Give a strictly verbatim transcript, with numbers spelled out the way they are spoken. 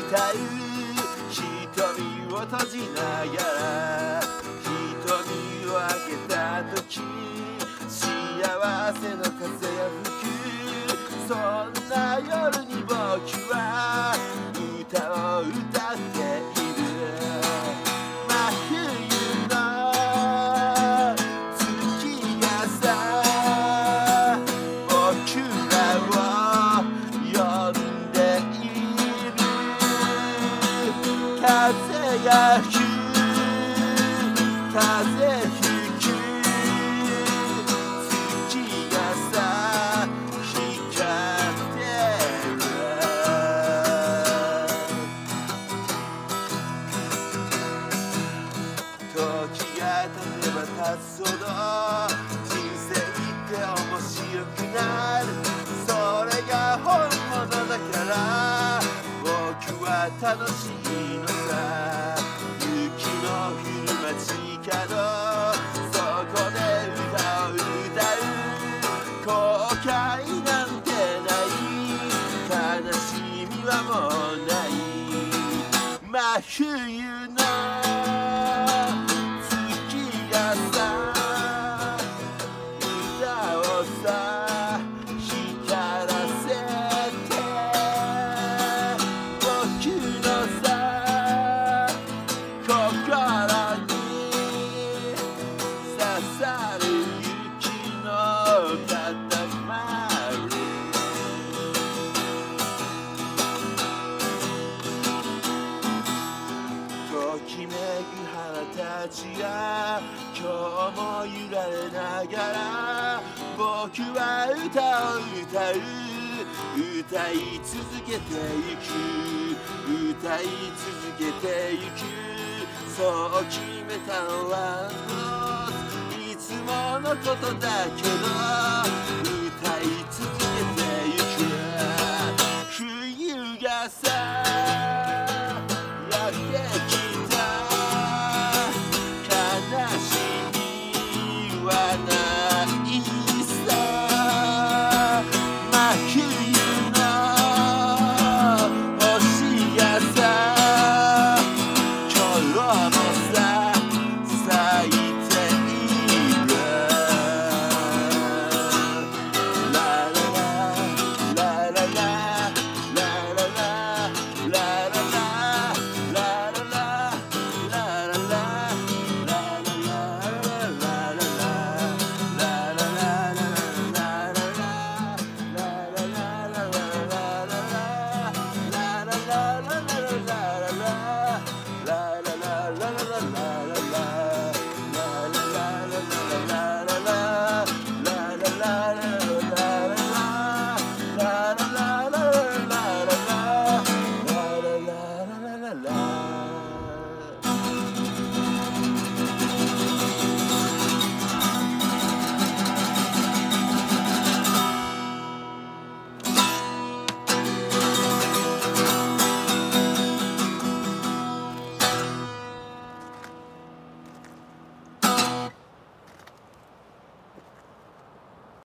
う瞳を閉じながら瞳を開けた時幸せの風が吹くそんな夜に僕は歌を歌っている真冬の月がさ僕らを呼んでいる風が吹く風吹く月がさ光ってる時が経てば経つほど人生って面白くなるそれが本物だから僕は楽しいのさ雪の降る街角そこで歌を歌う後悔なんてない悲しみはもうない真冬の月がさ歌をさ光らせて僕のさ心に刺さる雪の塊ときめく花たちが今日も揺られながら僕は歌を歌う歌い続けてゆく歌い続けてゆくそう決めたのはいつものことだけど